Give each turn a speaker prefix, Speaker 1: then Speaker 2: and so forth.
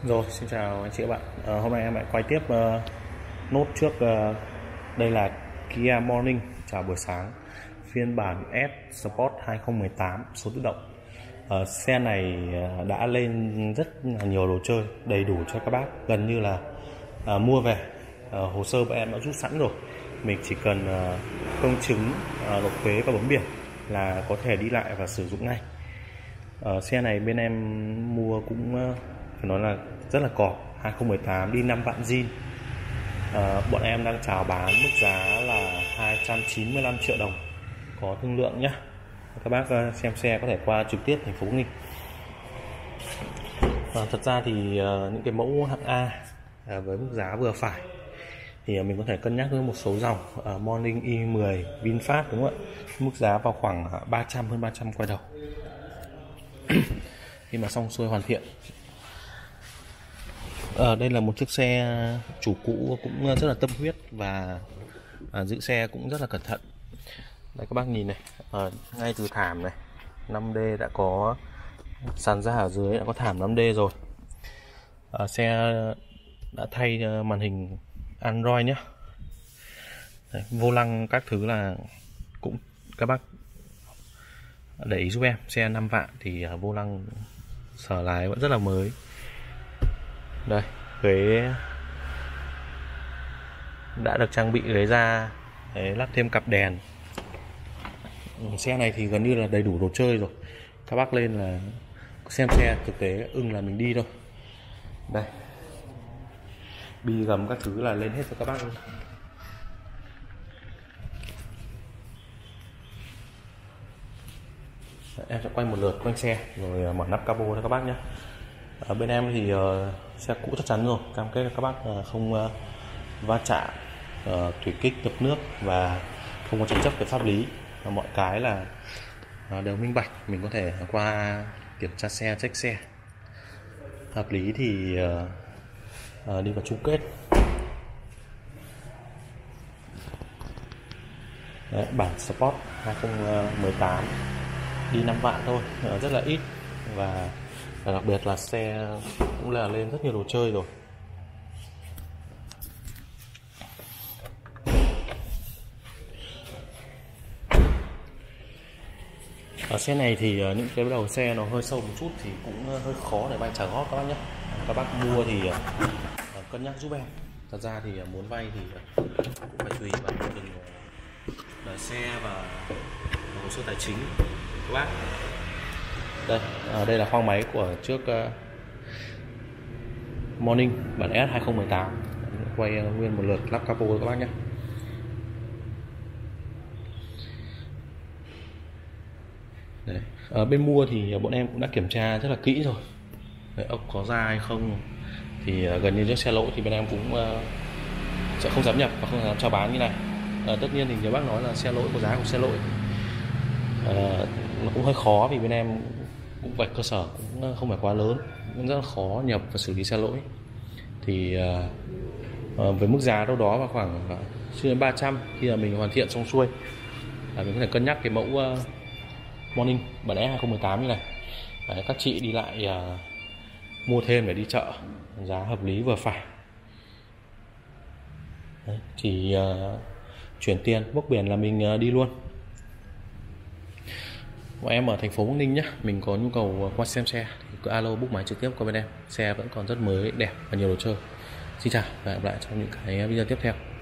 Speaker 1: Rồi, xin chào anh chị các bạn. Hôm nay em lại quay tiếp nốt trước. Đây là Kia Morning chào buổi sáng, phiên bản S Sport 2018 số tự động. Xe này đã lên rất là nhiều đồ chơi đầy đủ cho các bác, gần như là mua về hồ sơ bọn em đã rút sẵn rồi. Mình chỉ cần công chứng, nộp thuế và bấm biển là có thể đi lại và sử dụng ngay. Xe này bên em mua cũng phải nói là rất là cò, 2018 đi 5 vạn zin. Bọn em đang chào bán mức giá là 295 triệu đồng, có thương lượng nhé. Các bác xem xe có thể qua trực tiếp thành phố Ninh. Thật ra thì những cái mẫu hạng A với mức giá vừa phải thì mình có thể cân nhắc với một số dòng Morning i10 VinFast, đúng không ạ? Mức giá vào khoảng 300, hơn 300 quay đầu. Khi mà xong xuôi hoàn thiện. Đây là một chiếc xe chủ cũ cũng rất là tâm huyết và giữ xe cũng rất là cẩn thận. Đây các bác nhìn này, ngay từ thảm này 5D đã có sàn da, ở dưới đã có thảm 5D rồi. Xe đã thay màn hình Android nhé. Đấy, vô lăng các thứ là cũng các bác để ý giúp em. Xe 5 vạn thì vô lăng sờ lái vẫn rất là mới. Đây, ghế đã được trang bị ghế da, lắp thêm cặp đèn. Xe này thì gần như là đầy đủ đồ chơi rồi. Các bác lên là xem xe thực tế ưng là mình đi thôi. Đây, bi gầm các thứ là lên hết cho các bác luôn. Em sẽ quay một lượt quanh xe rồi mở nắp capo cho các bác nhé. Ở bên em thì xe cũ chắc chắn rồi, cam kết các bác không va chạm, thủy kích, ngập nước và không có tranh chấp về pháp lý. Mọi cái là đều minh bạch, mình có thể qua kiểm tra xe, check xe hợp lý thì đi vào chung kết. Đấy, bản Sport 2018 đi 5 vạn thôi, rất là ít, và đặc biệt là xe cũng là lên rất nhiều đồ chơi rồi. Ở xe này thì những cái đầu xe nó hơi sâu một chút thì cũng hơi khó để vay trả góp các bác nhé. Các bác mua thì cân nhắc giúp em. Thật ra thì muốn vay thì cũng phải tùy vào từng đời xe và hồ sơ tài chính các bác. Đây là khoang máy của trước Morning bản S 2018. Quay nguyên một lượt lắp capo các bác nhé. Đấy. Ở bên mua thì bọn em cũng đã kiểm tra rất là kỹ rồi. Đấy, ốc có ra hay không thì gần như chiếc xe lỗi thì bên em cũng sẽ không dám nhập và không dám chào bán như này. Tất nhiên thì nhiều bác nói là xe lỗi có giá của xe lỗi, nó cũng hơi khó vì bên em cũng vạch cơ sở cũng không phải quá lớn, cũng rất là khó nhập và xử lý xe lỗi. Thì với mức giá đâu đó vào khoảng trên 300 khi mà mình hoàn thiện xong xuôi là mình có thể cân nhắc cái mẫu Morning bản S 2018 như này. Đấy, các chị đi lại mua thêm để đi chợ, giá hợp lý vừa phải. Đấy, chỉ chuyển tiền bốc biển là mình đi luôn. Bọn em ở thành phố Bắc Ninh nhé, mình có nhu cầu qua xem xe thì cứ alo book máy trực tiếp qua bên em. Xe vẫn còn rất mới, đẹp và nhiều đồ chơi. Xin chào và hẹn gặp lại trong những cái video tiếp theo.